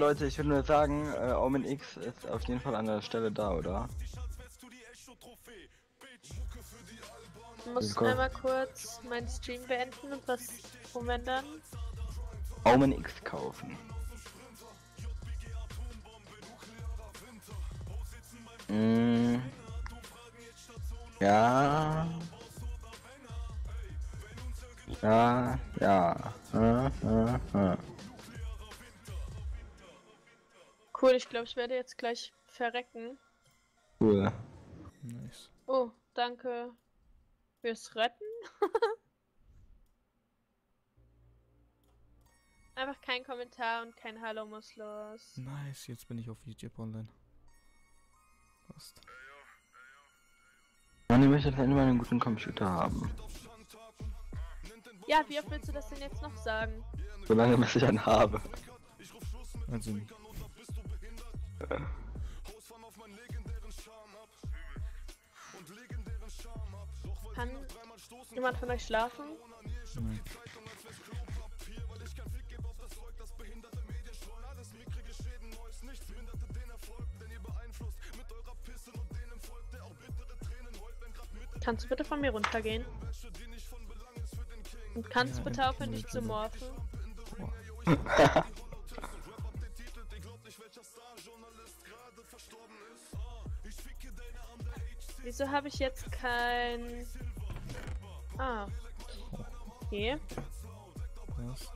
Leute, ich würde nur sagen, Omen X ist auf jeden Fall an der Stelle da, oder? Ich muss einmal kurz meinen Stream beenden und was umändern. Omen X kaufen. Ja. Ja. Cool, ich glaube, ich werde jetzt gleich verrecken. Cool. Nice. Oh, danke fürs Retten. Einfach kein Kommentar und kein Hallo muss los. Nice, jetzt bin ich auf YouTube online. Passt. Man, ich möchte endlich mal einen guten Computer haben. Ja, wie oft willst du das denn jetzt noch sagen? Solange bis ich einen habe. Also. Kann jemand von euch schlafen? Nein. Kannst du bitte von mir runtergehen? Und kannst du bitte aufhören, dich zu morphen? Wieso habe ich jetzt kein... Ah. Okay. Passt.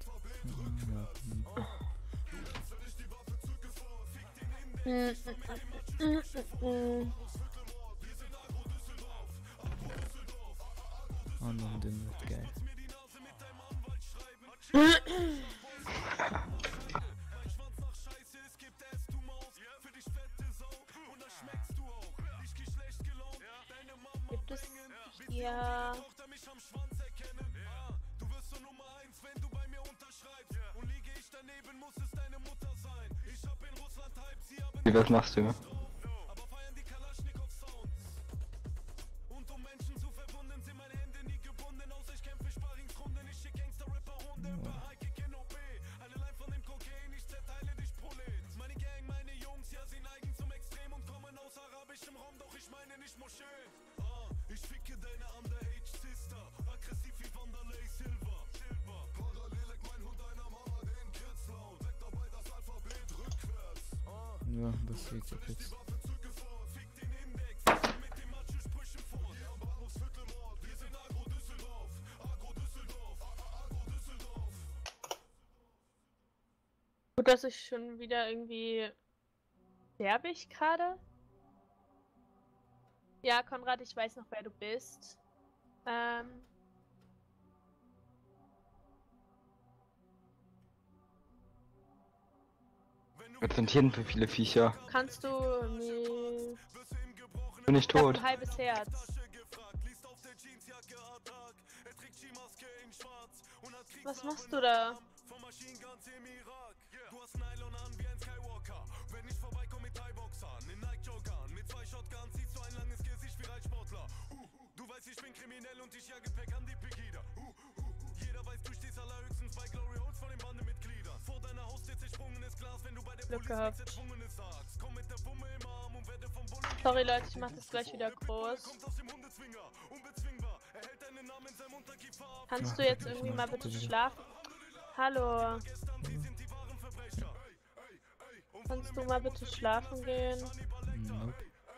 Oh nein, den wird geil. Gibt es hier... Was machst du? Ja, das sieht so jetzt. Gut, dass ich schon wieder irgendwie... Sterbe ich gerade? Ja, Konrad, ich weiß noch, wer du bist. Was sind hier denn für viele Viecher? Kannst du mir... Bin ich Ich hab tot? ein halbes Herz. Was machst du da? Glück gehabt. Sorry Leute, ich mach das gleich wieder groß. Kannst du jetzt irgendwie mal bitte schlafen? Hallo. Kannst du mal bitte schlafen gehen? Nope.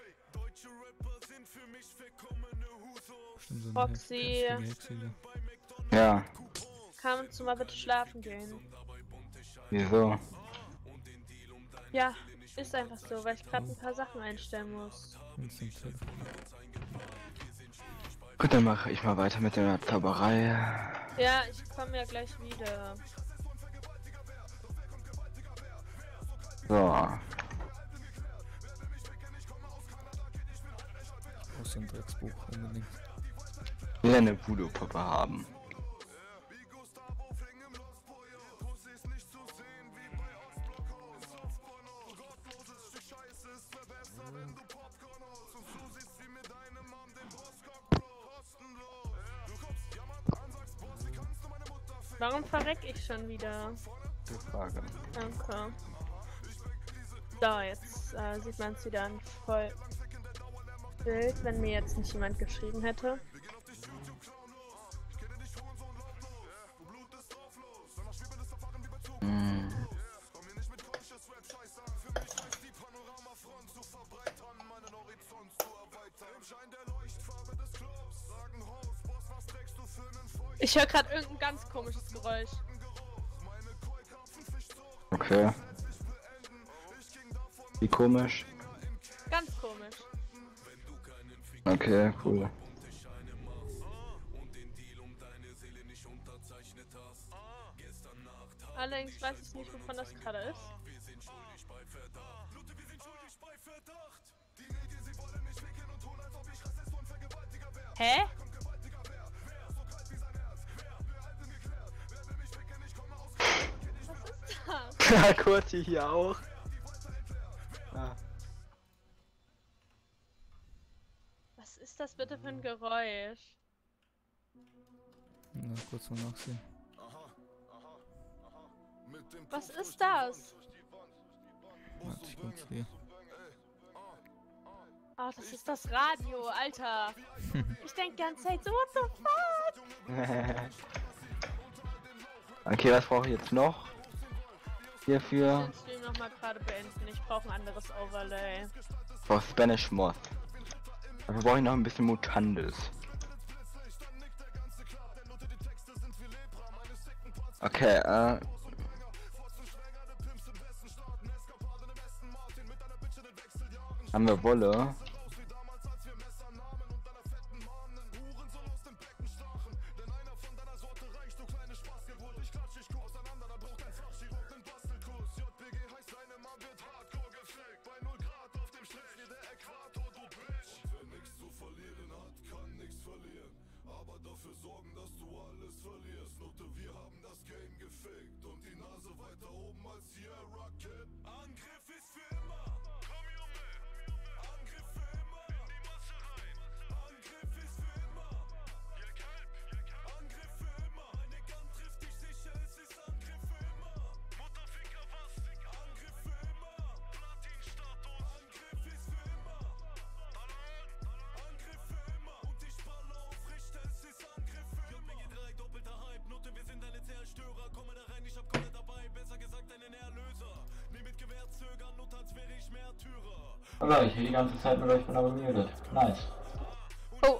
Bestimmt so eine Foxy. Hexe. Ja. Kannst du mal bitte schlafen gehen? Wieso? Ja, ist einfach so, weil ich gerade ein paar Sachen einstellen muss. Gut, dann mache ich mal weiter mit der Zauberei. Ja, ich komme ja gleich wieder. So. Aus dem Drecksbuch unbedingt. Ich will eine Voodoo-Puppe haben. Warum verreck ich schon wieder? Gute Frage. Danke. So, jetzt sieht man es wieder in voll Bild, wenn mir jetzt nicht jemand geschrieben hätte. Ich höre gerade irgendein ganz komisches Geräusch. Okay. Wie komisch. Ganz komisch. Okay, cool. Allerdings weiß ich nicht, wovon das gerade ist. Hä? Was ist das? Ja, Kurti hier auch. Ah. Was ist das bitte für ein Geräusch? Na, kurz mal nachsehen. Was ist das? Warte, ich konzentriere. Ach, das ist das Radio, Alter. Ich denke die ganze Zeit so, what the fuck? Okay, was brauche ich jetzt noch? Hierfür. Ich will den Stream nochmal gerade beenden. Ich brauche ein anderes Overlay. Ich brauche Spanish Moth. Dafür brauche ich noch ein bisschen Mutandes. Okay, haben wir Wolle? Hallo, ich will die ganze Zeit mit euch von aber gemutet. Nice. Oh.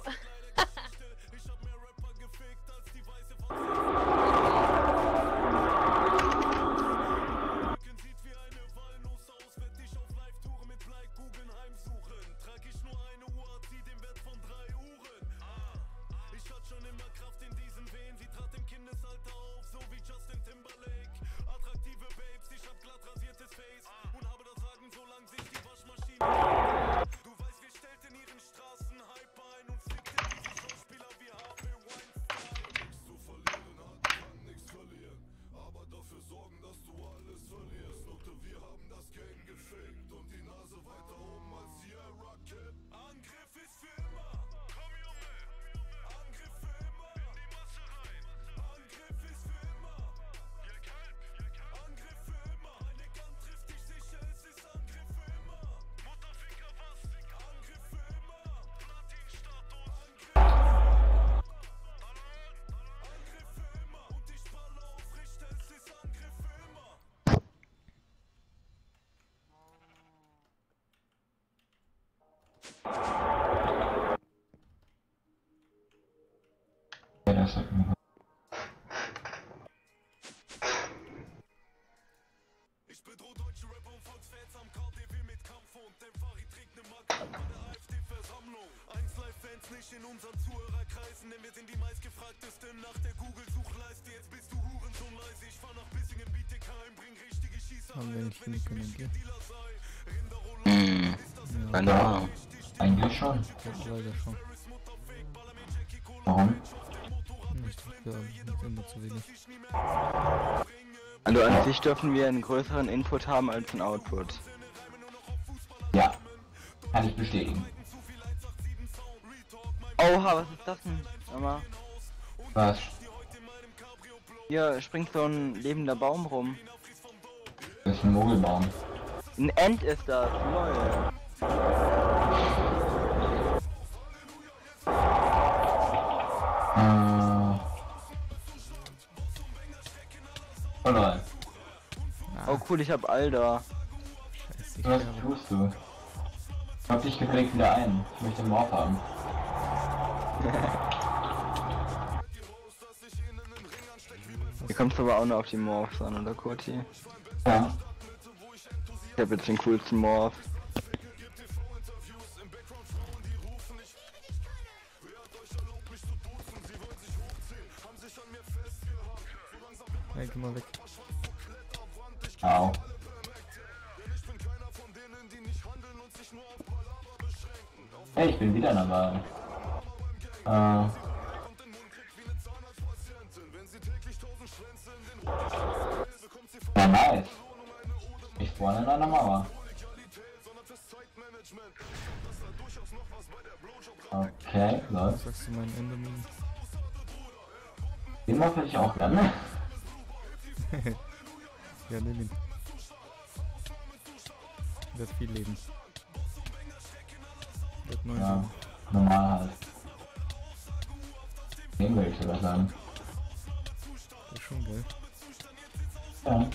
Ja, das sagt mir was. Ich bedroh deutsche Rapper und Volksfans am KDW mit Kampf und Dämpfer, ich trägt ne Marke bei der AfD-Versammlung. 1Live-Fans nicht in unseren Zuhörerkreisen, denn wir sind die meistgefragtesten nach der Google-Suchleiste. Jetzt bist du Hurensohn leise, ich fahr nach Bissingen, Bietigheim, bring richtige Schießerei, Haben wir nicht wenn ich genug Michigan Energie? Dealer sei. Rinderroller, ist das Ja, Keine Ahnung. Eigentlich schon. ich glaub leider schon. Warum? Ich glaube, wir sind nur zu wenig. Also an sich dürfen wir einen größeren Input haben als einen Output. Ja. Kann ich bestätigen. Oha, was ist das denn? Sag mal. Was? Hier springt so ein lebender Baum rum. Das ist ein Mogelbaum. Ein End ist das, lol. Oh lol. Oh cool, ich hab Alter. Scheiße, ich Was sterbe. tust du? Lock dich gefällig wieder ein. Ich möchte den Morph haben. Hier kommst du aber auch noch auf die Morphs an, oder Kurti? Ja. Ich hab jetzt den coolsten Morph. Hey, geh mal weg. Au. Hey, ich bin wieder dabei. Ja, nice. Ich spawn in einer Mauer. Okay, Was läuft. sagst du meinen Endermin? Den Morph hätte ich auch gerne. Ja, nimm ihn. Der hat viel Leben. Der hat 9 Ja, Leben. normal halt. Den will ich sogar sagen. Das ist schon geil. Ja.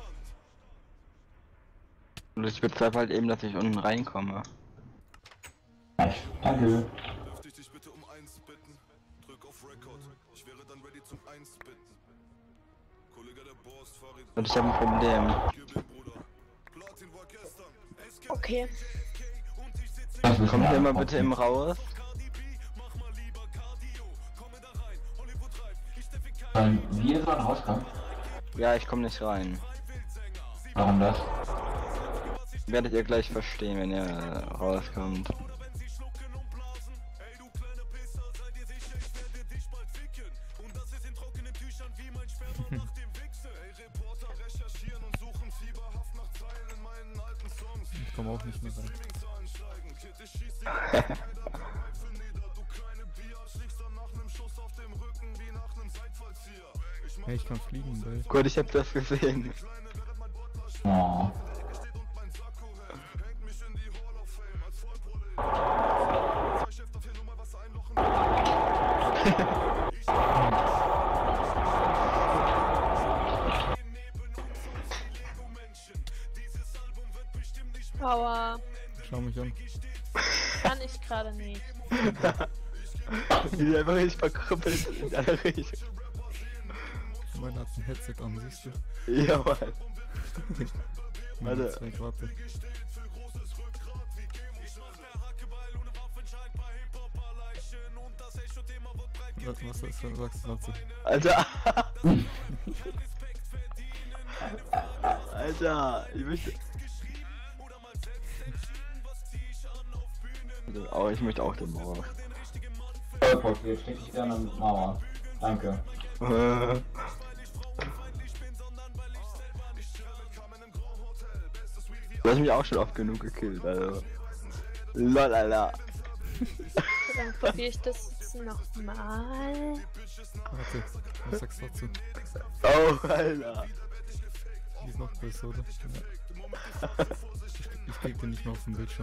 Und ich bezweifle halt eben, dass ich unten reinkomme. Nice. Danke. Dürfte ich dich bitte um 1 bitten? Drück auf Record. Ich wäre dann ready zum 1 bitten. Kollege der Boss, Farid, Und ich habe ein Problem. gib ihm, Bruder. Platin war gestern. SK Okay. Das müssen Kommt wir ihr mal angucken. bitte im Raus? Sollen wir sollen rauskommen? Ja, ich komme nicht rein. Warum das? Werdet ihr gleich verstehen, wenn ihr rauskommt. Ich komme auch nicht mehr rein. Hey, ich kann fliegen, Bell. Gut, ich hab das gesehen. Oh. Aua. Schau mich an. Kann ich gerade nicht. Die einfach richtig verkrüppelt in alle Richtungen. Meiner hat ein Headset an, siehst du? Ja, Mann. Meine Warte. 2 Warte. Was sagst du dazu? Alter. Alter, ich möchte. Oh, ich möchte auch den Mauer. Vollport, jetzt steck ich wieder an der Mauer. Danke. Du hast mich auch schon oft genug gekillt, also. Lol, Alter. Dann probiere ich das jetzt nochmal. Warte, was sagst du dazu? Oh, Alter. Die ist noch besser, oder? Ja. Ich krieg den nicht mehr auf dem Bildschirm.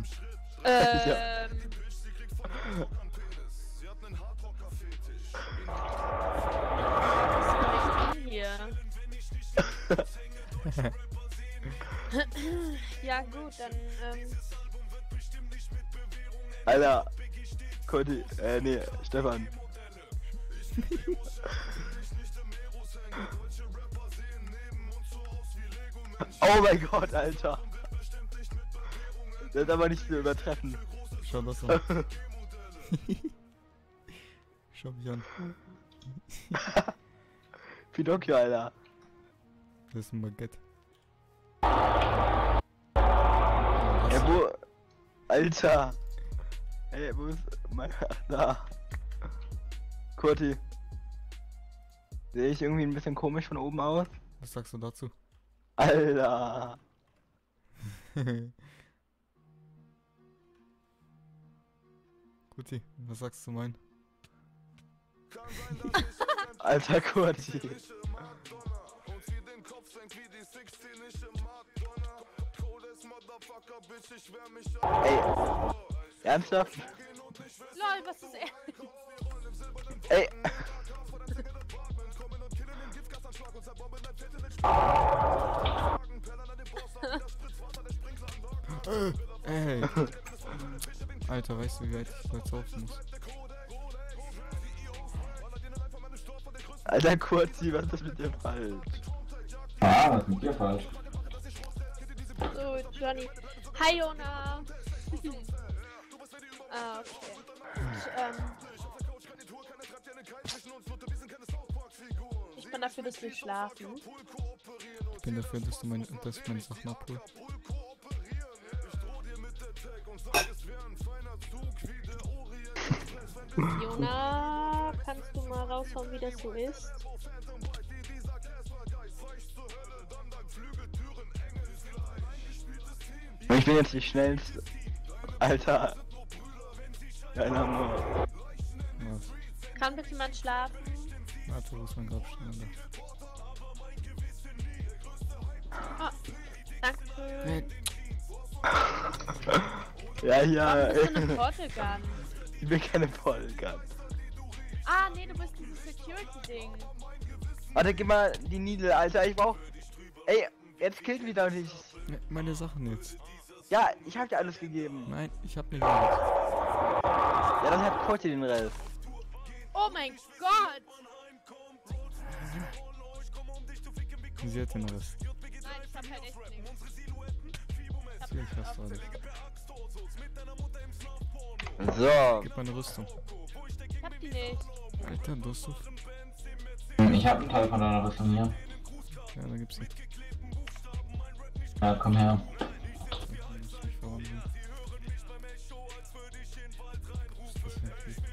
Was ist denn hier? Ja gut, dann Alter. Cody, nee, Stefan. Oh mein Gott, Alter. Das ist aber nicht zu übertreffen. Schau das an. Schau mich an. Pinocchio, Alter. Das ist ein Baguette. Ja, wo? Alter. Ey, wo ist mein... Da. Kurti. Sehe ich irgendwie ein bisschen komisch von oben aus? Was sagst du dazu? Alter. Guti, was sagst du mein? Alter Kurti. Ey, ernsthaft? Lol, was ist er? Ey, Ey. Alter, weißt du, wie weit ich jetzt laufen muss? Alter Kurzi, was ist mit dir falsch? Ah, was ist mit dir falsch? So, Johnny. Hi, Jona. Ah, okay. Ich bin dafür, dass wir schlafen. Ich bin dafür, dass du meine Sachen abholst. Jona, kannst du mal raushauen, wie das so ist? Ich bin jetzt die schnellste. Alter. Keine Ahnung. Was? Kann bitte jemand schlafen? Warte, wo ist mein Grabstein? Oh, danke. Ja, ja. Warum bist du eine Portal Gun? Ich bin keine Vollgun. Ah, nee, du bist dieses Security-Ding. Warte, gib mal die Needle, Alter. Ich brauch. Ey, jetzt killt wieder nicht. Ne, meine Sachen jetzt. Ja, ich hab dir alles gegeben. Nein, ich hab nicht alles. Ja, dann hat Kurti den Rest. Oh mein Gott! Sie hat den Rest. Nein, ich hab halt echt nichts. Ich hast alles. So. Gib meine Rüstung. Ich hab die nicht. Alter, du hast doch. Ich hab einen Teil von deiner Rüstung hier. Ja, da gibt's nicht. Ja, komm her. Ich muss mich verwandeln. Was ist das für ein Typ?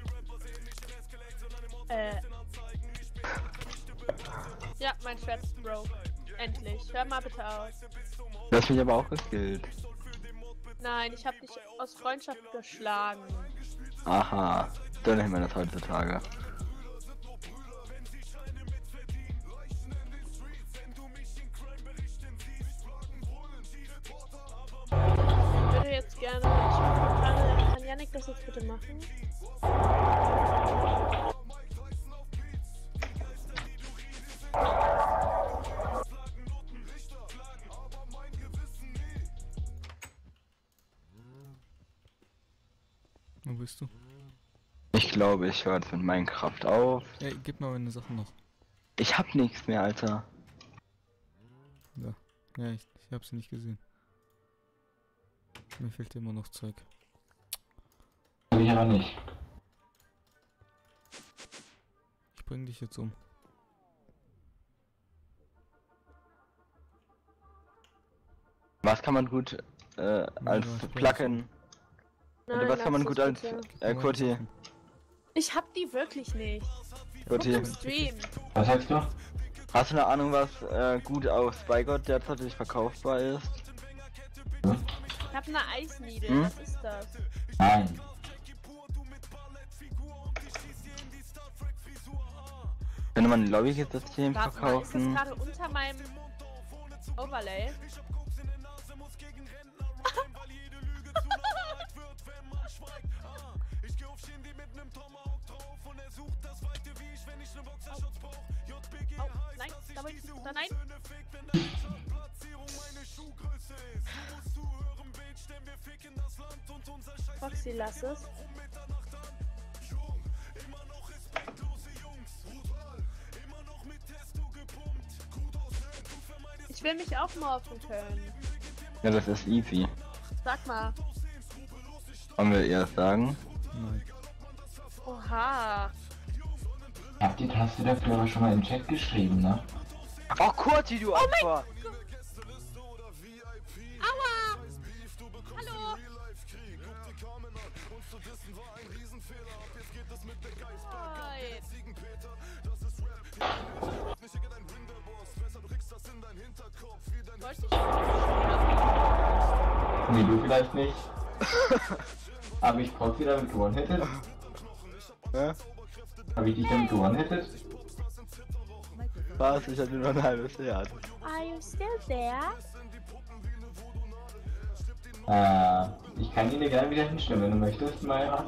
Ja, mein Schwert ist broke. Endlich. Hör mal bitte auf. Du hast mich aber auch gekillt. Nein, ich hab dich aus Freundschaft geschlagen. Aha. So nennt man das heutzutage. Ich würde jetzt gerne. Kann Yannick das jetzt bitte machen? Wo bist du? Ich glaube, ich höre jetzt mit Minecraft auf. Ey, gib mal meine Sachen noch. Ich hab nichts mehr, Alter. Da. Ja, ich hab sie nicht gesehen. Mir fehlt immer noch Zeug. Ich aber nicht. Ich bring dich jetzt um. Was kann man gut als Ja, Plugin? Nein, Was kann man lass gut es als bitte. Kurti? Ich hab die wirklich nicht. Guck Kurti. im Stream. Was sagst du? Hast du eine Ahnung, was gut auf Spygod derzeit verkaufbar ist? Ich hab eine Eisniedel. Hm? Was ist das? Nein. Könnte man ein Lobby-System Warte mal, ist das verkaufen? gerade unter meinem Overlay? Oh, nein, da nein. Foxy, lass es. Ich will mich auch morphen können. Ja, das ist easy. Sag mal. Wollen wir ihr das sagen? Nein. Oha. Ich hab die Taste dafür aber schon mal im Chat geschrieben, ne? Oh, Kurti, du Opfer! Aua! Hallo! Nein. Wollte ich Nee, du vielleicht nicht. Hab ich Proxy damit gewonnen hättet? Hä? Hab ich dich damit gewonnen hättet? Was? Ich hatte nur ein halbes Jahr. Are you still there? Ich kann ihn dir gerne wieder hinstellen, wenn du möchtest, Mayra.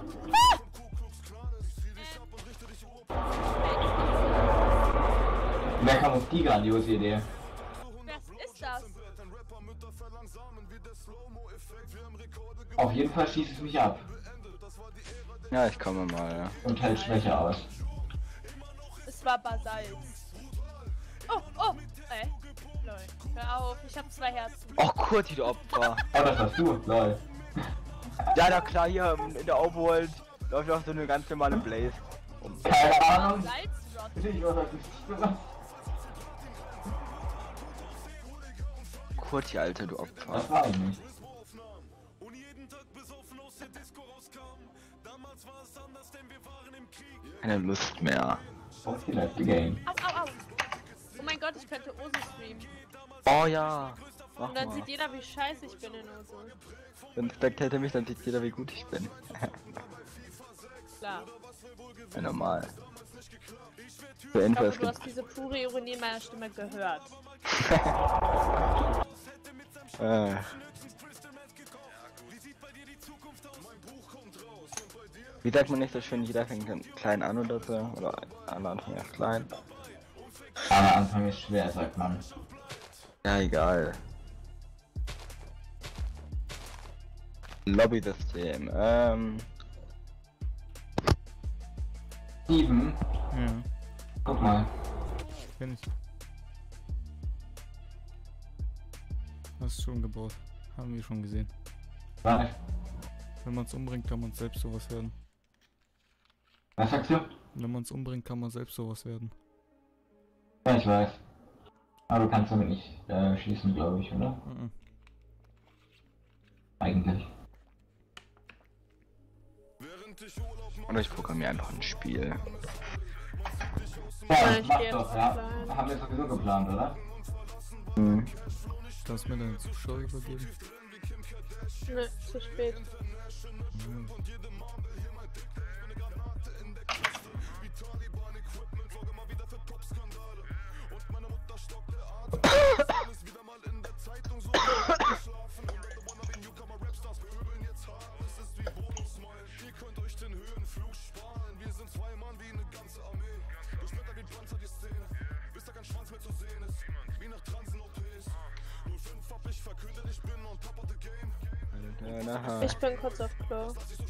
Wer kam auf die grandiose Idee? Was ist das? Auf jeden Fall schießt es mich ab Ja, ich komme mal, ja. und hält Schwäche aus. Es war Basalt. Oh, oh, Lol. Hör auf, ich hab 2 Herzen. Oh, Kurti, du Opfer. Oh, das warst du, lol. Ja, na klar, hier in der Overworld läuft auch so eine ganz normale Blaze. Keine Ahnung. Salzrot. Ich weiß das nicht. Kurti, Alter, du Opfer. Das war ich nicht. Keine Lust mehr. Okay, that's the game. Au, au, au. Oh mein Gott, ich könnte Oso streamen. Oh ja. Mach Und dann mal. sieht jeder, wie scheiße ich bin in Oso. Wenn Spectator mich, dann sieht jeder, wie gut ich bin. Klar. Ja, normal. Für Ich Info, hoffe, es du gibt... hast diese pure Ironie in meiner Stimme gehört. Wie sagt man nicht so schön, jeder fängt dann klein an oder so? Oder alle anfangen erst klein? Aber Anfang ist schwer, sagt man. Ja, egal. Lobby-System, 7. Ja, Guck mal. kenn ich. Hast schon gebaut. Haben wir schon gesehen. Was? Wenn man es umbringt, kann man selbst sowas werden. Was sagst du? Wenn man es umbringt, kann man selbst sowas werden. Ja, ich weiß. Aber du kannst damit nicht schießen, glaube ich, oder? Mhm. Eigentlich. oder ich programmiere einfach ein Spiel. Ja, ich mach geh jetzt doch, ja. offline. Haben wir sowieso geplant, oder? Hm. Kannst du mir deinen Zuschauer übergeben? Ne, zu spät. Mhm. Ich bin kurz auf Klo.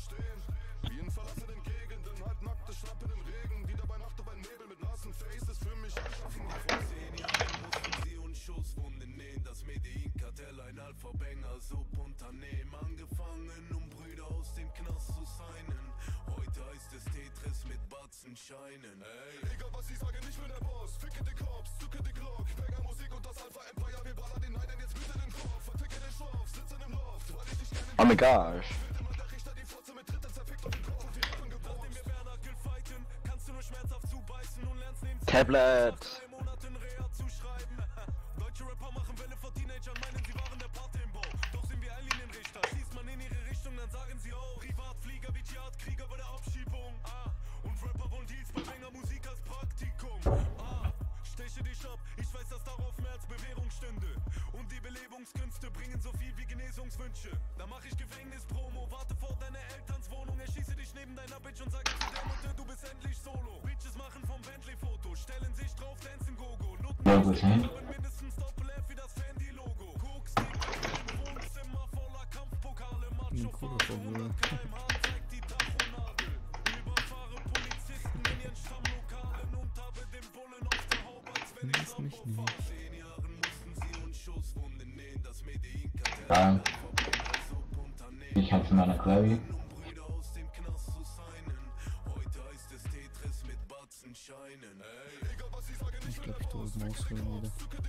Scheinen. Ey, egal was ich sage, nicht für der Boss. Ficke die Cops, zücke die Glock. Banger Musik und das Alpha Empire. Wir ballern den einen jetzt bitte den Kopf. Verticke den Stoff, sitzen im Loft. Weil ich dich gerne. Oh my gosh. Der Richter die Fotze mit Tritten zerfickt und Kopf und die Rippen gebaut. Nachdem wir Bernackel fighten, kannst du nur schmerzhaft zubeißen und lernst neben Tablet. 3 Monaten Reha zu schreiben. Deutsche Rapper machen Welle vor Teenagern, meinen sie waren der Pate im Bau. Doch sind wir ein Linienrichter. Schießt man in ihre Richtung, dann sagen sie auch Privatflieger wie Dschihad-Krieger bei der Abschiebung. Und Rapper wollen Deals bei Banger Musik als Praktikum. Steche dich ab, ich weiß, dass darauf mehr als Bewährung stünde. Und die Belebungskünste bringen so viel wie Genesungswünsche. Da mach ich Gefängnis-Promo, warte vor deiner Elterns Wohnung. Erschieße dich neben deiner Bitch und sage zu der Mutter, du bist endlich solo. Bitches machen vom Bentley-Foto, stellen sich drauf, dancen Gogo. Nutten mindestens Doppel-F wie das Fendi-Logo. Koks-Stick im Wohnzimmer voller Kampfpokale. Cool. zeigt die Tachonadel. Überfahre Polizisten in ihren Stammlokalen und habe den Bullen auf der Haube, als wenn ich Lass mich nicht. 10 Jahren mussten sie uns Schusswunden nähen, das Medellin-Kartell. Ja. Ich hab's in meiner Query. Brüder aus dem Knast zu seinen. Heute heißt es Tetris mit Batzen scheinen. Ey, egal was ich sage, Ich glaube, ich drücke Maus für wieder.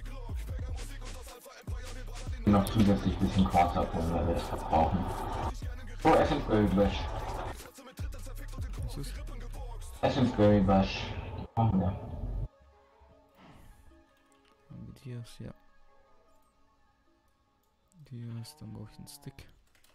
Noch zusätzlich ein bisschen Quarz abholen, weil wir das verbrauchen. Oh, Essence Bash. Was ist? Essence Bash. Brauchen wir. Haben wir Dias? Ja. Dias, dann brauche ich einen Stick.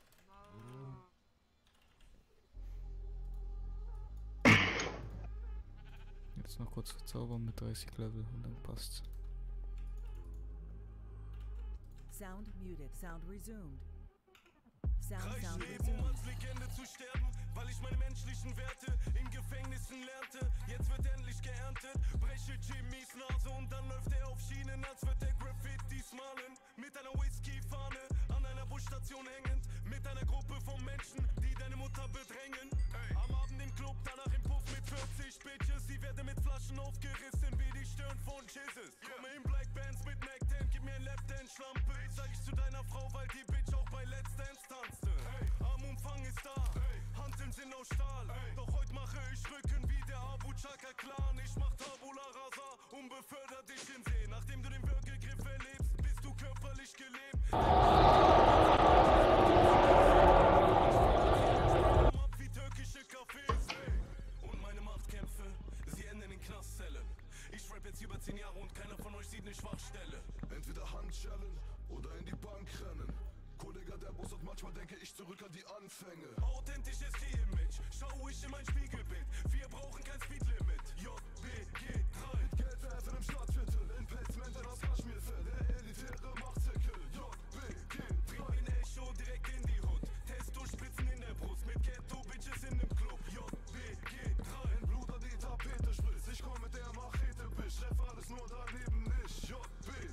Jetzt noch kurz verzaubern mit 30 Level und dann passt's. Sound muted. Sound resumed. Reicht Leben, um als Legende zu sterben, weil ich meine menschlichen Werte in Gefängnissen lernte. Jetzt wird endlich geerntet, breche Jimmys Nase und dann läuft er auf Schienen, als wird der Graffitis malen. Mit einer Whisky-Fahne an einer Busstation hängend, mit einer Gruppe von Menschen, die deine Mutter bedrängen. Am Abend im Club, danach im Puff mit 40 Bitches, sie werden mit Flaschen aufgerissen wie die Stirn von Jesus. Komme in Black Bands mit Mac 10, gib mir ein Lapdance-Schlampe, sag ich zu deiner Frau, weil die Bitch auch bei Let's Dance tanzte. Armumfang ist da, Hanteln sind aus Stahl, doch heute mache ich Rücken wie der Abu Chaka Clan. Ich mach Tabula Rasa und beförder dich in See. Nachdem du den Würgegriff erlebst, bist du körperlich gelebt. Wie türkische Cafés, und meine Machtkämpfe, sie enden in Knastzellen. Ich rap jetzt über 10 Jahre und keiner von euch sieht eine Schwachstelle. Entweder Handschellen oder in die Bank rennen. Kollege der Boss und manchmal denke ich zurück an die Anfänge. Authentisch ist die Image, schau ich in mein Spiegelbild. Wir brauchen kein Speedlimit. JBG3 mit Geldwerfen im Stadtviertel, in Pelzmänteln aus Kaschmirfell, der elitäre Machtzirkel. JBG3 in Echo direkt in die Hood, Testo-Spritzen in der Brust, mit Ghetto-Bitches in dem Club. JBG3 in Blut an die Tapete spritzt, ich komm mit der Machete, Bisch, treff alles nur daneben nicht. JB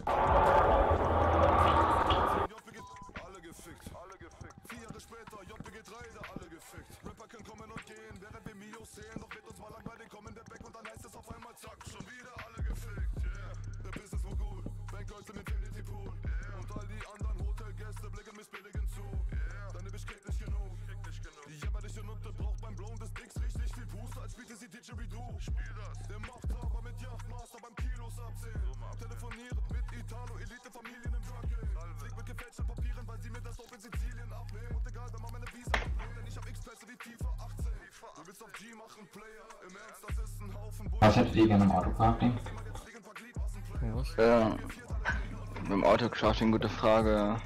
alle gefickt. 4 Jahre später, JBG3, da alle gefickt. Rapper können kommen und gehen, während wir Mios sehen. Doch wird uns mal langweilig, kommen wir weg und dann heißt es auf einmal zack, schon wieder alle gefickt. Yeah, der Business war gut, Bankgirls im Infinity Pool. Yeah. Und all die anderen Hotelgäste blicken missbilligend zu. Yeah. Deine Bitch kriegt nicht genug. Die jämmerliche Nutte braucht beim Blown des Dicks richtig viel Booster, als spielte sie Didgeridoo. Spiel das. Der Machthaber mit Yachtmaster beim Kilos abzählen. Telefoniert mit Italo, Elite-Familien im Drug-Game. Flieg mit gefälschten Papieren, weil sie mir das Dope in Sizilien abnehmen. Und egal, wenn man meine Visa ablehnt, denn ich hab X-Pässe wie FIFA 18. Du willst auf G machen, Player. Im Ernst, das ist ein Haufen Bull. Was hättet ihr gerne im Autoparking? Was? Beim Autocrashing, gute Frage.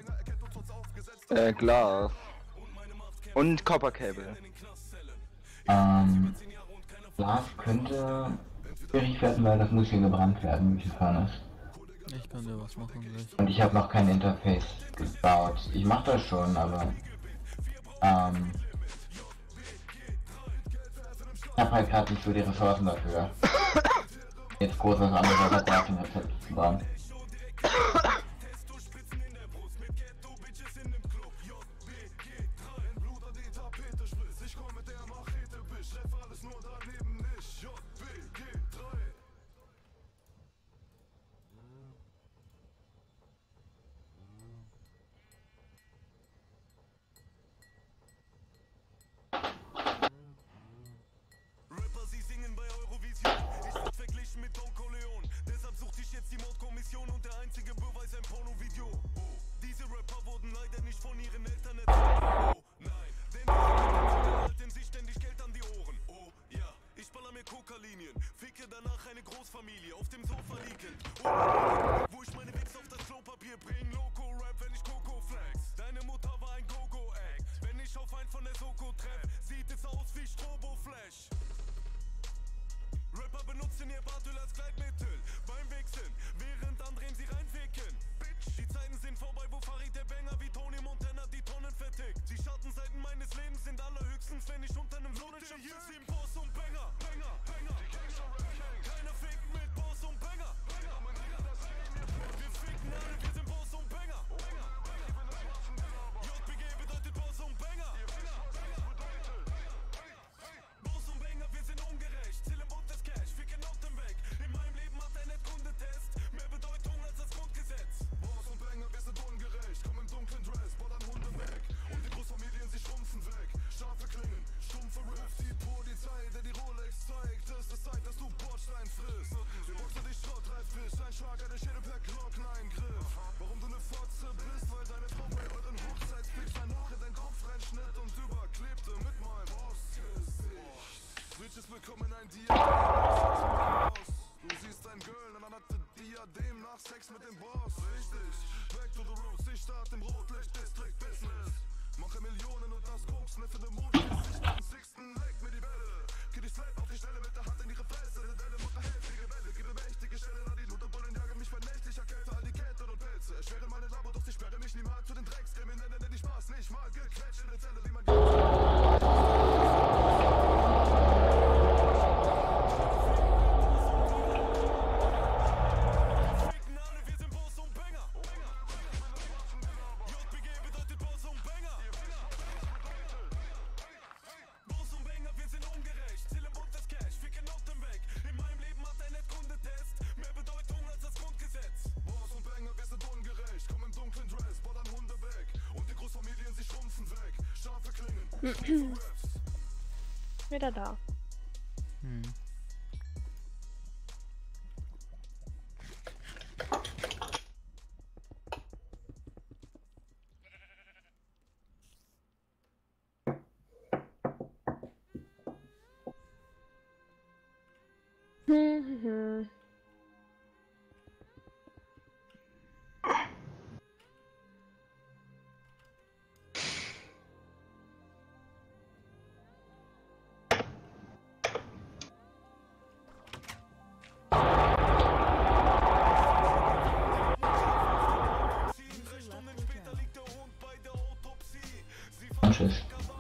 Glas. Und Copper-Cable. Glas könnte schwierig werden, weil das muss hier gebrannt werden mit dem Furnace. Ich kann dir was machen gleich. Und ich habe noch kein Interface gebaut. Ich mach das schon, aber ich habe halt gerade nicht so die Ressourcen dafür. Jetzt groß was anderes als Datenrezept zu bauen. Mit Don Corleone, deshalb sucht ich jetzt die Mordkommission und der einzige Beweis Wieder da. Hm. Tschüss.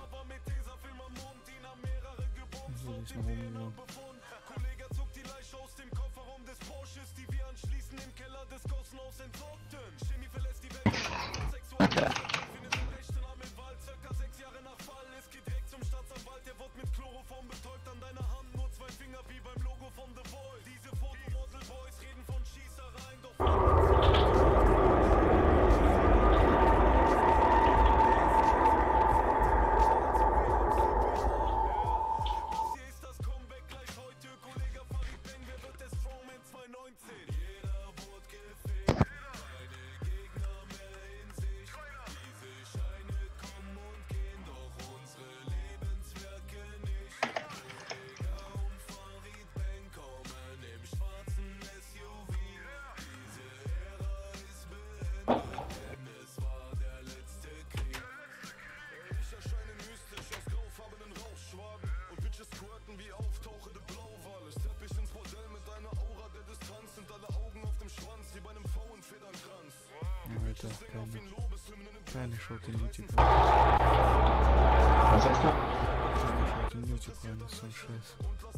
So, die ist nach oben gegangen. Alter, keine schaut in YouTube rein. Was sagst du? Keine schaut in YouTube rein, das ist so ein Scheiß.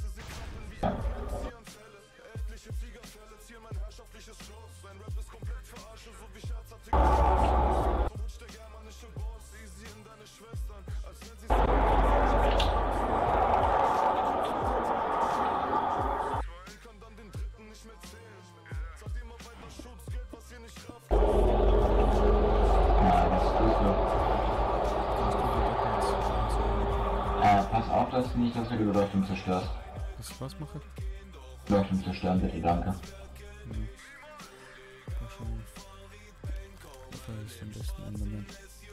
Pass auf, dass nicht, dass du die Beleuchtung zerstörst. Dass ich was mache? Beleuchtung zerstören bitte, danke. Ja. War schon. Das ist am besten Enderman.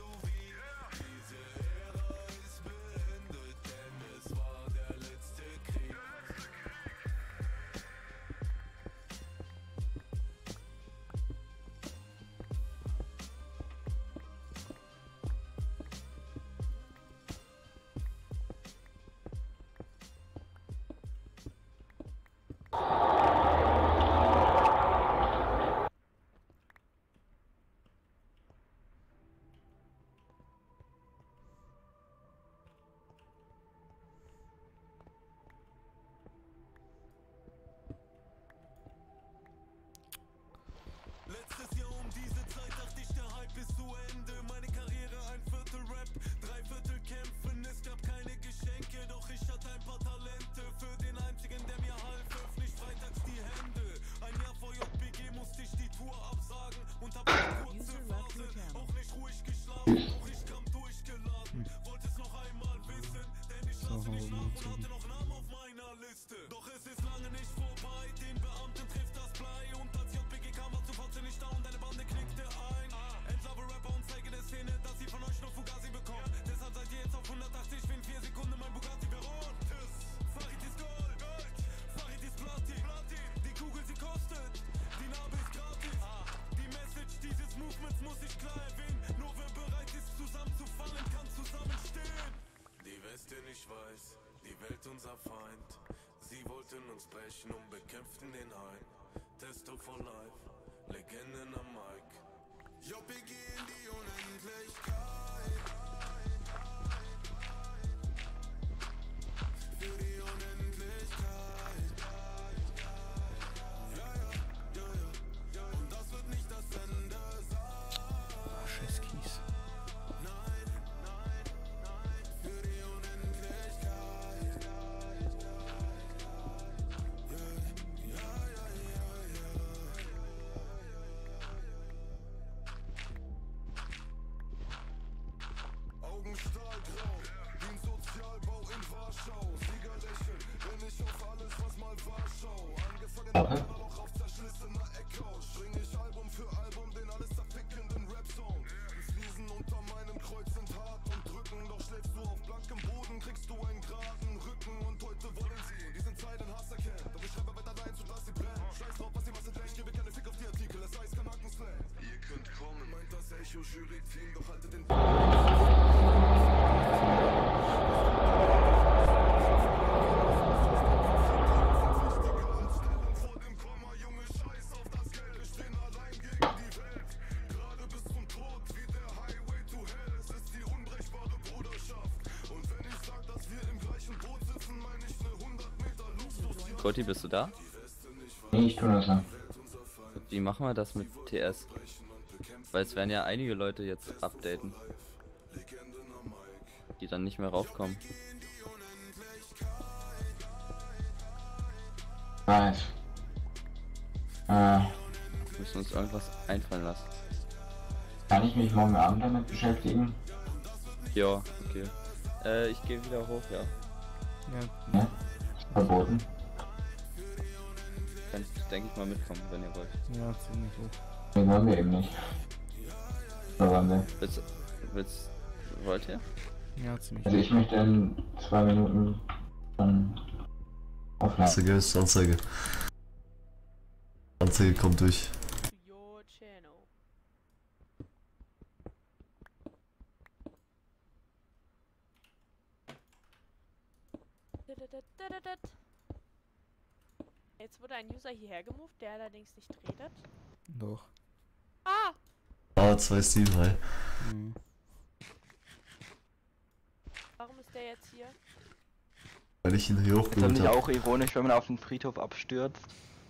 Letztes Jahr um diese Zeit dachte ich, der Hype ist zu Ende. Meine Karriere ein Viertel Rap, 3/4 kämpfen. Es gab keine Geschenke, doch ich hatte ein paar Talente. Für den einzigen, der mir half, öffne ich freitags die Hände. Ein Jahr vor JBG musste ich die Tour absagen und hab eine kurze Phase auch nicht ruhig geschlafen. Doch ich kam durchgeladen, wollte es noch einmal wissen, denn ich lasse nicht schlafen und hatte noch Namen auf meiner Liste. Doch es ist lange nicht vorbei, den Beamten trifft das Blei. Und als JBG kam, war zu Fazit nicht da und eine Bande knickte ein. Entlave Rapper und zeige der Szene, dass sie von euch nur Fugazi bekommen. Deshalb seid ihr jetzt auf 180, wie in 4 Sekunden mein Bugatti Veyron. Farid ist Gold, Farid ist Platin. Die Kugel, sie kostet, die Narbe ist gratis. Die Message dieses Movements muss ich klar erwähnen. Nur wer bereit ist zusammenzufallen, kann zusammenstehen. Die Weste nicht weiß, die Welt unser Feind. Sie wollten uns brechen und bekämpften den Hein. Testo for life, Legenden am Mic. JBG in die Unendlichkeit. Für die Unendlichkeit. Ja. Und das wird nicht das Ende sein. Ah, scheiß Kies. Nein. Für die Unendlichkeit. Warte. Coty, bist du da? Nee, ich tue das nicht. Wie machen wir das mit TS? Weil es werden ja einige Leute jetzt updaten, die dann nicht mehr raufkommen. Nice. Wir müssen uns irgendwas einfallen lassen. Kann ich mich morgen Abend damit beschäftigen? Ja, okay. Ich gehe wieder hoch, ja. Ja, Ja? Verboten? Kann ich, denke ich mal, mitkommen, wenn ihr wollt. ja, ziemlich hoch. Den wollen wir eben nicht. Oder wollen wir? Wollt ihr? Ja, ziemlich Also ich möchte in 2 Minuten dann aufladen. Anzeige ist Anzeige. Anzeige kommt durch. Your channel. Jetzt wurde ein User hierher gemoved, der allerdings nicht redet. Doch. Ah! A2 Steam, hi. Mhm. Warum ist der jetzt hier? Weil ich ihn hier Ist das hochgeholt nicht habe. auch ironisch, wenn man auf den Friedhof abstürzt?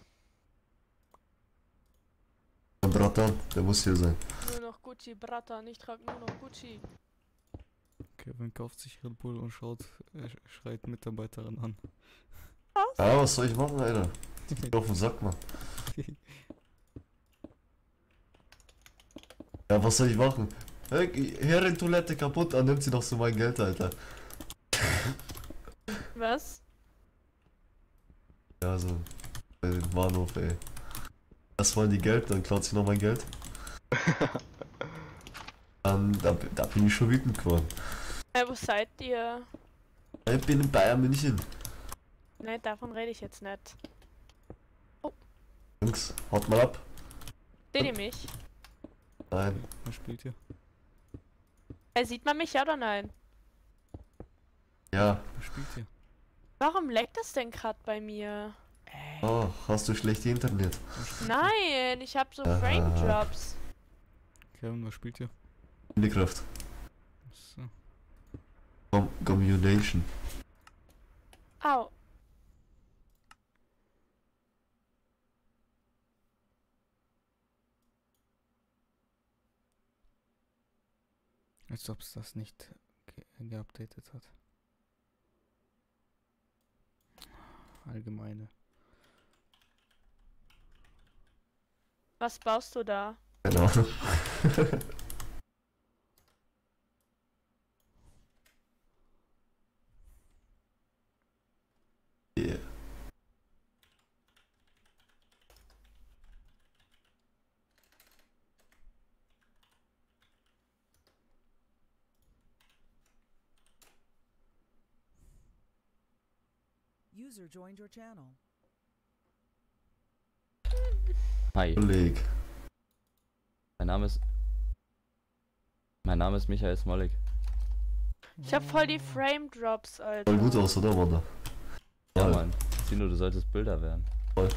Bratan, der muss hier sein. Nur noch Gucci, Bratan, ich trage nur noch Gucci. Kevin kauft sich Red Bull und schreit Mitarbeiterin an. Ja, was soll ich machen, Alter? Ich auf den Sack, Mann. Ja, was soll ich machen? Hey, Herrentoilette kaputt, dann nimmt sie doch so mein Geld, Alter. Was? Ja, so. Bei dem Bahnhof, ey. Erst wollen die Geld, dann klaut sie noch mein Geld. Da bin ich schon wütend geworden. Wo seid ihr? Ich bin in Bayern München. Ne, davon rede ich jetzt nicht. Jungs, haut mal ab. Seht ihr mich? Nein. Was spielt ihr? Sieht man mich ja oder nein? Ja. Was spielt ihr? Warum leckt das denn gerade bei mir? Oh, hast du schlechte Internet? Nein, ich habe so Frame Drops. Kevin, was spielt ihr? Minecraft. So. Communation. Au. Als ob es das nicht geupdatet hat. Allgemeine. Was baust du da? Keine Ahnung. Yeah. User joined your channel. Hi, Kolleg. mein Name ist Michael Smolik. Ich habe voll die Frame Drops, Alter. Voll gut aus, oder, Wanda? Ja, Voll. Mann. Sino, du solltest Bilder werden. Voll.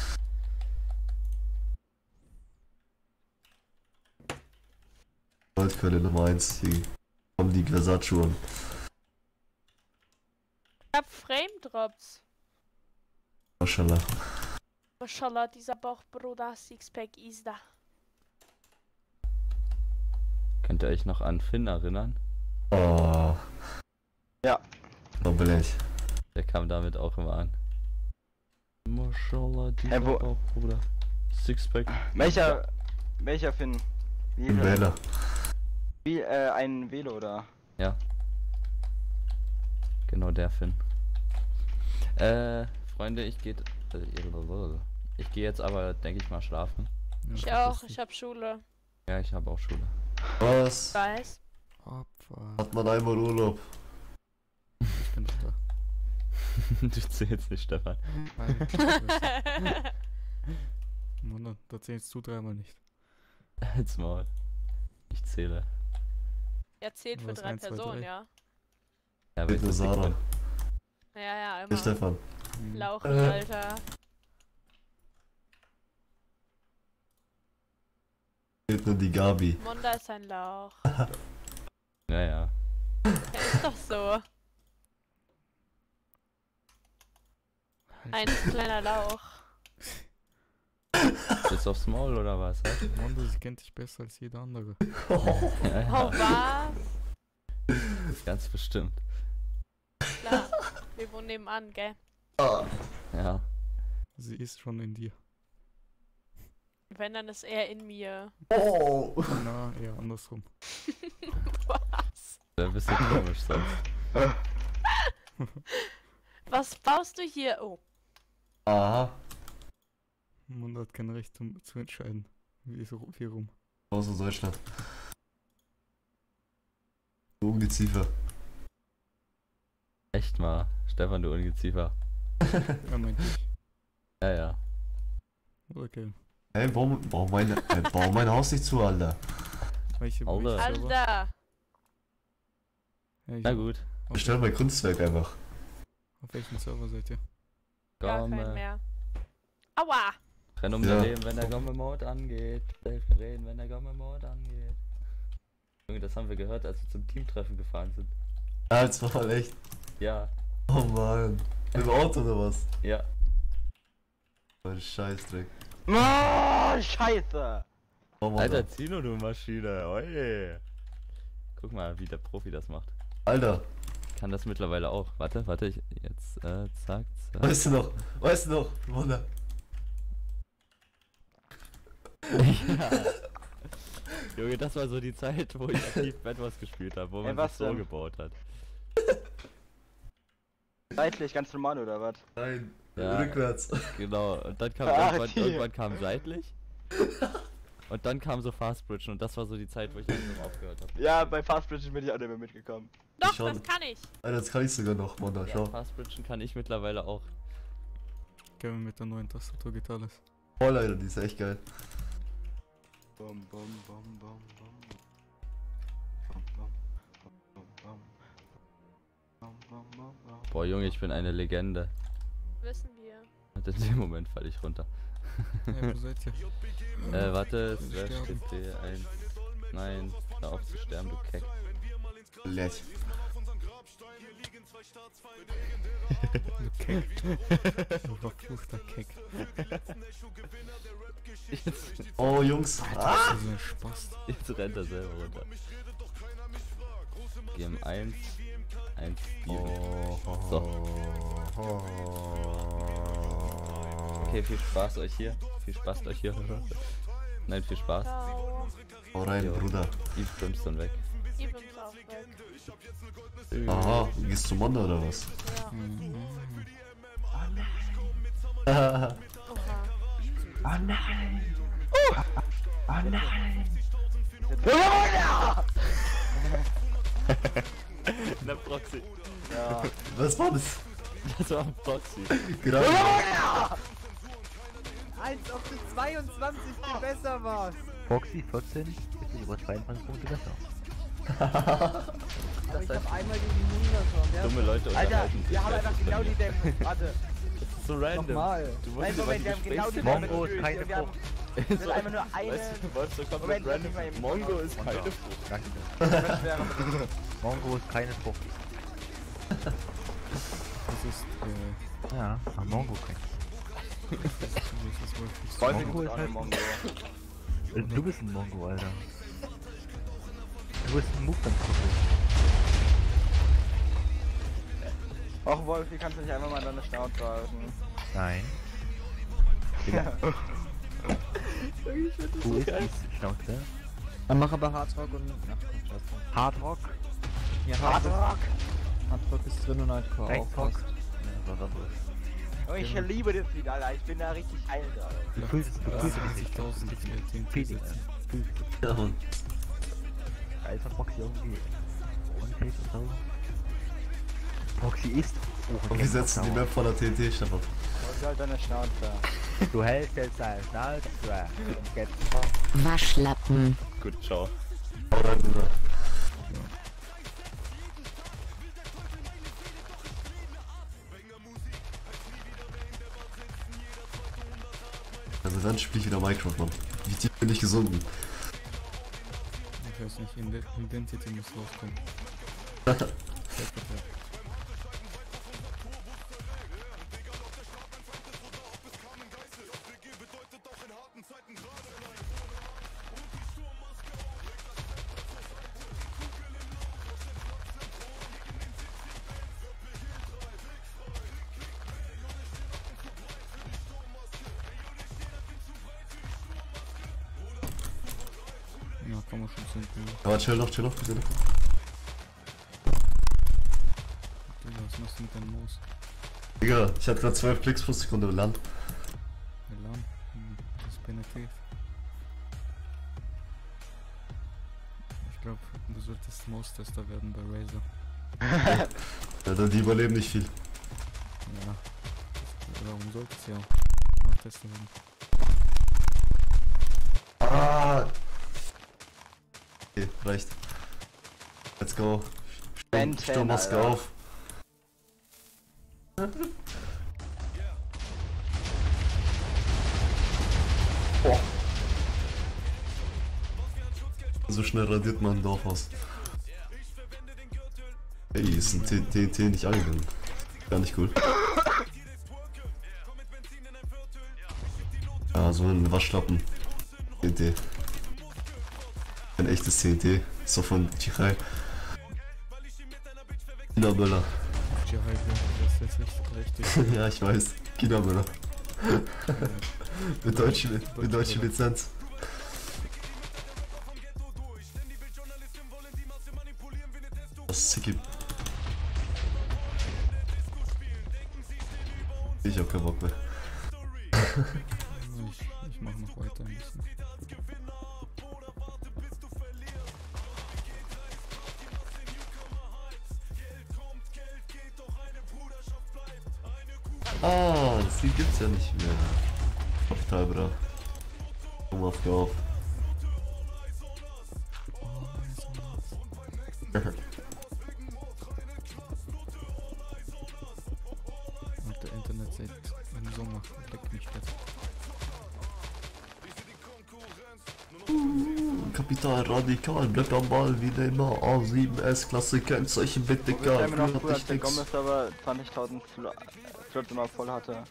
Goldquelle Nummer 1. Hier kommen die Versace-Uhren. Ich hab Frame Drops. Maschallah. Mashallah, dieser Bauchbruder Sixpack ist da. Könnt ihr euch noch an Finn erinnern? Oh. Ja. Doppelech. Der kam damit auch immer an. Mashallah, dieser wo- Bauchbruder. Sixpack. Welcher Finn? Ein Wähler. Wie, ein Velo oder? Ja. Genau der Finn. Freunde, ich Ich gehe jetzt aber, denke ich mal, schlafen. Ja, Ich das auch, ist ich hab Schule. Ja, ich habe auch Schule. Was? Weiß. Abfahrt. Hat man einmal Urlaub? Ich bin doch da. Du zählst nicht, Stefan. Mann, da zählst du dreimal nicht. Halt's Maul. Ich zähle. Er zählt für Was, 3 1, 2, Personen, 3? ja. Ja, Mit ich nur muss Sarah. dick Ja, ja, Hey immer. Stefan. Hm. Lauchen, Alter. Fehlt nur die Gabi. Monda ist ein Lauch. bin. Ja. Er ist doch so. Ein kleiner Lauch. Jetzt aufs Maul oder was? Hä? Mann, sie kennt dich besser als jeder andere. Ja, Oh, ja, was? ganz bestimmt. Klar. Wir wohnen nebenan, gell? Ja. Sie ist schon in dir. Wenn, dann ist er in mir. Oh! Na, eher andersrum. Was? Wäre ein bisschen komisch sonst. Was baust du hier? Oh. Aha. Man hat kein Recht zu entscheiden. Wie rum. Aus Deutschland. Du Ungeziefer. Echt mal. Stefan, du Ungeziefer. Ja, meinte ich. Ja. Okay. Hey, warum mein Haus nicht zu, Alter? Welche Alter. Server? Alter. Ja, ich- Na gut. Auf, Stell mein Kunstwerk einfach. auf welchem Server seid ihr? Gar keinen Gomme. mehr. Aua! Renn um Ja. dein Leben, wenn der Gomme-Mode angeht. Selbst reden, wenn der Gomme-Mode angeht. Junge, das haben wir gehört, als wir zum Teamtreffen gefahren sind. Ja, jetzt war mal echt. Ja. Oh Mann. Mit dem Auto oder was? Ja. Ein Scheißdreck. Oh, Scheiße! Oh, Mann. Alter, Zino, du Maschine. Oje. Guck mal, wie der Profi das macht. Alter, Ich kann das mittlerweile auch. Warte, ich jetzt, zack. weißt du noch, Wunder. Ja. Junge, das war so die Zeit, wo ich aktiv Bedwars gespielt habe, wo Ey, man was sich so denn? gebaut hat. Seitlich, ganz normal oder was? Nein, Ja. rückwärts. Genau, und dann kam die. irgendwann kam seitlich. Und dann kam so Fastbridge und das war so die Zeit, wo ich langsam aufgehört habe. Ja, bei Fastbridge bin ich auch nicht mehr mitgekommen. Doch, schon. das kann ich. Alter, das kann ich sogar noch, Mann, Ja, schau. Fastbridgen kann ich mittlerweile auch. Kevin mit der neuen Tastatur geht alles. Voll, Alter, die ist echt geil. Bum, bum, bum, bum, bum. Bum, bum, bum, bum. Bum, bum, bum, bum. Boah, Junge, ich bin eine Legende. Wissen wir. Und in dem Moment falle ich runter. Ja, wo seid ihr? Warte, Sterben. /TT1. Nein, hör auf zu sterben, du Keck. Lech. Du Keck. Du verfluchter Keck. Oh, Jungs. Das ist so ein Spaß. Jetzt rennt er selber runter. GM1, 1, 7. So. Okay, viel Spaß euch hier. Viel Spaß euch hier. Nein, viel Spaß. Ciao. Hau rein, Jo. Bruder. Eve Brimstone weg. Ich bin's auch weg. Aha, gehst du Monda oder was? Ja. Oha. Na, Proxy. Ja. Was war das? Das war ein Proxy. Gerade. 1 auf die 22, die besser war's. Foxy 14 ist über 22 Punkte besser. Aber ich hab einmal gegen die schon. Dumme Leute Alter, unterhalten sich. wir haben einfach meistens genau bei mir. dieselben. Warte, So random. nochmal. Du Nein, wolltest Moment, wir haben genau dieselben. Mongo ist keine Wir haben Frucht. einfach nur eine. Weißt du, wolltest du komplett Moment, lass random. mich mal eben- Mongo ist keine Frucht. Danke. Das wäre Mongo ist keine Frucht. Das ist, Ja, Mongo kein das ist wohl nicht so. Wollte Mongo gut ist an halt- dem Mongo. Du bist ein Mongo, Alter. Du bist ein Movement-Kuppel. Ach Wolf, wie kannst du nicht einfach mal deine Schnauze halten? Nein. Digga. Wo ist die Schnauze? Dann mach aber Hardrock und. Hardrock? Ja, Hardrock! Hardrock ist drin und Hardcore Rechtrock? aufpasst. Ja, was anderes. Oh, ich liebe das Lied, Alter. Ich bin da richtig heilt, Alter. Du fühlst dich 20.000 TNT Felix. setzen. Ja, Mann. Alter, Boxy irgendwie. One-Page und so. Boxy ist. Und wir setzen die Map von der TNT, Stefan. Und halt deine Schnauze. Du hältst jetzt deine Schnauze. Und jetzt. Waschlappen. Gut, ciao. Hau rein, Bruder. Also dann spiele ich wieder Minecraft, Mann. Wie tief bin ich gesunken? Ich weiß nicht, Identity muss rauskommen. Ja, kann man schon zünden. Aber chill noch, bitte. Digga, was machst du mit deinem Moos? Digga, ich hatte gerade 12 Klicks pro Sekunde Land. Alarm? Das ist penetrativ. Ich glaube, du solltest Moos-Tester werden bei Razer. Ja, die überleben nicht viel. Ja. Warum sollte es ja auch Tester werden? Ah! Okay, reicht. Let's go. Sturmmaske Alter. auf. Oh. So schnell radiert man ein Dorf aus. Ey, ist ein TNT nicht angegangen. Gar nicht cool. Ah, so ein Waschlappen. TNT. Ein echtes TNT. Ist doch von Tschechei. Kinderböller. Jihai, das ist jetzt nicht richtig. Ja, ich weiß. Kinderböller. Mit deutscher Lizenz. Das ist sick. Ich hab keinen Bock mehr. Ich mach noch weiter ein bisschen. Ah, das Lied gibt's ja nicht mehr. Kapital, bra. Komm auf, geh auf. Und der Internet seit im Sommer leckt mich fett. Kapital radikal, bleibt am Ball wie immer. A7S Klasse, Kennzeichen bitte Ich gar. mir noch Früher früher, hatte als ich der nix. Gomez-Server 20.000 Slots immer voll hatte.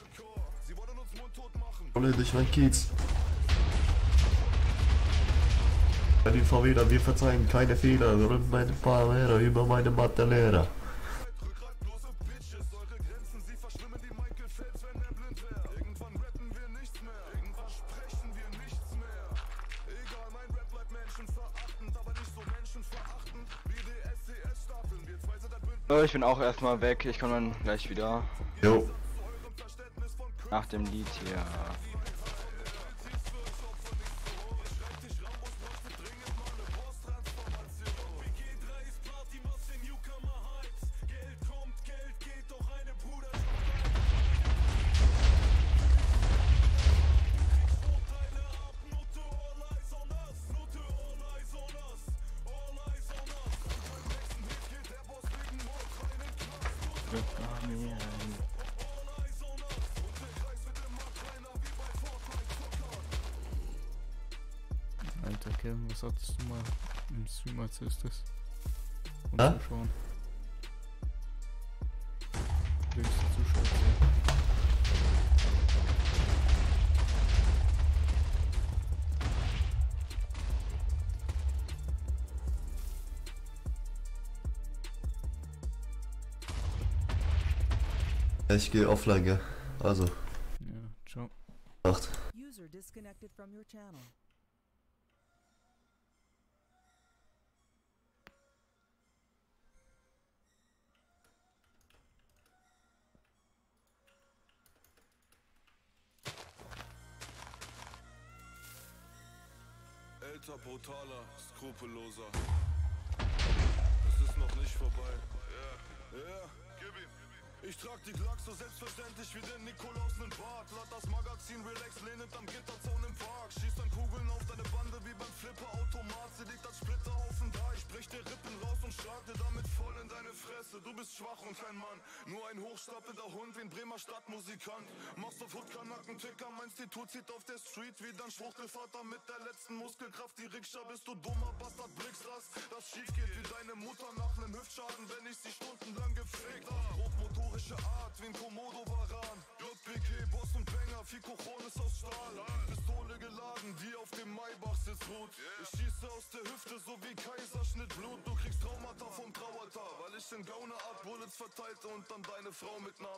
Rolle durch mein Kiez. Bei den VWler, wir verzeihen keine Fehler. Rollen meine Parameter über meine Mathelehrer. Ich bin auch erstmal weg, ich komme dann gleich wieder. Jo. Nach dem Lied hier. Alter, Kevin, was hattest du mal im Stream als erstes? Um Hä? zu schauen. Höchste Zuschauerzahl. Ich gehe offline, gell? Also, Ja, ciao. Nacht. User disconnected from your channel. älter, brutaler, skrupelloser. Es ist noch nicht vorbei. Ja, gib ihm. Ich trag die Glock so selbstverständlich wie der Nikolaus nen Bart. Lad das Magazin relax, lehnend am Gitterzaun im Park. Schieß dann Kugeln auf deine Bande wie beim Flipper-Automat. Sie liegt als Splitterhaufen da, ich brech dir Rippen raus und schlag dir damit voll in deine Fresse. Du bist schwach und kein Mann, nur ein hochstapelnder Hund wie ein Bremer Stadtmusikant. Machst auf Hutkernacken, Ticker, meinst die Tour zieht auf der Street wie dein Schwuchtelvater mit der letzten Muskelkraft. Die Rikscha, bist du dummer Bastard, blickst das schief geht wie deine Mutter nach nem Hüftschaden, wenn ich sie stundenlang gepflegt hab. Grobmotorische Art wie ein Komodo-Varan. JPG, Boss und Banger, Fico Chronis aus Stahl. Pistole geladen, die auf dem Maybach sitzt ruht. Ich schieße aus der Hüfte, so wie Kaiserschnitt Blut. Du kriegst Traumata vom Trauertar, weil ich in Gaunerart Bullets verteilte und dann deine Frau mitnahm.